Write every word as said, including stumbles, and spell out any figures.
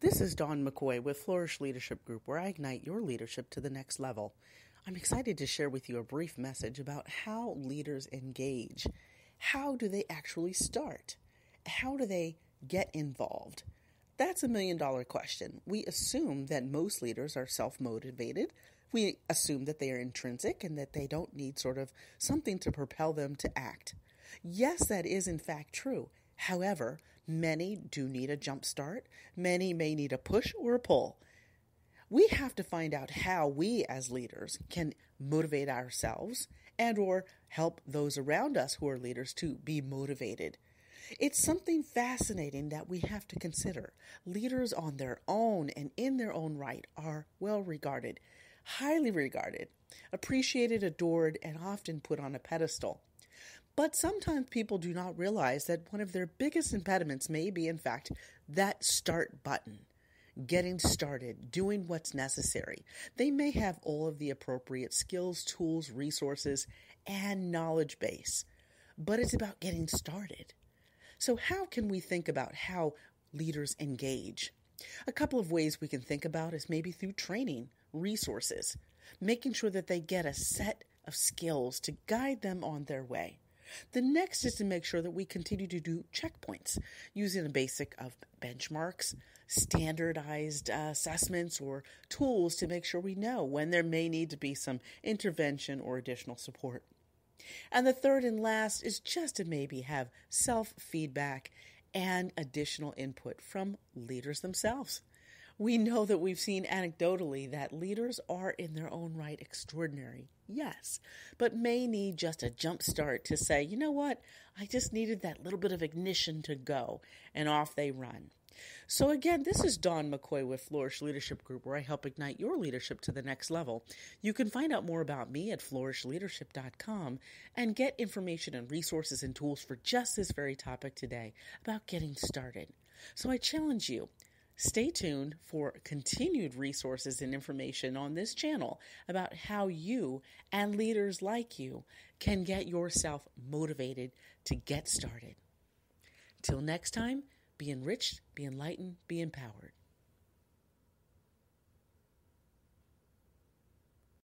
This is Dawn McCoy with Flourish Leadership Group, where I ignite your leadership to the next level. I'm excited to share with you a brief message about how leaders engage. How do they actually start? How do they get involved? That's a million dollar question. We assume that most leaders are self-motivated. We assume that they are intrinsic and that they don't need sort of something to propel them to act. Yes, that is in fact true. However, many do need a jump start. Many may need a push or a pull. We have to find out how we as leaders can motivate ourselves and or help those around us who are leaders to be motivated. It's something fascinating that we have to consider. Leaders on their own and in their own right are well regarded, highly regarded, appreciated, adored, and often put on a pedestal. But sometimes people do not realize that one of their biggest impediments may be, in fact, that start button. Getting started, doing what's necessary. They may have all of the appropriate skills, tools, resources, and knowledge base, but it's about getting started. So how can we think about how leaders engage? A couple of ways we can think about is maybe through training, resources, making sure that they get a set of skills to guide them on their way. The next is to make sure that we continue to do checkpoints using a basic of benchmarks, standardized uh, assessments, or tools to make sure we know when there may need to be some intervention or additional support. And the third and last is just to maybe have self-feedback and additional input from leaders themselves. We know that we've seen anecdotally that leaders are in their own right extraordinary, yes, but may need just a jump start to say, you know what, I just needed that little bit of ignition to go, and off they run. So again, this is Dawn McCoy with Flourish Leadership Group, where I help ignite your leadership to the next level. You can find out more about me at flourish leadership dot com and get information and resources and tools for just this very topic today about getting started. So I challenge you. Stay tuned for continued resources and information on this channel about how you and leaders like you can get yourself motivated to get started. Till next time, be enriched, be enlightened, be empowered.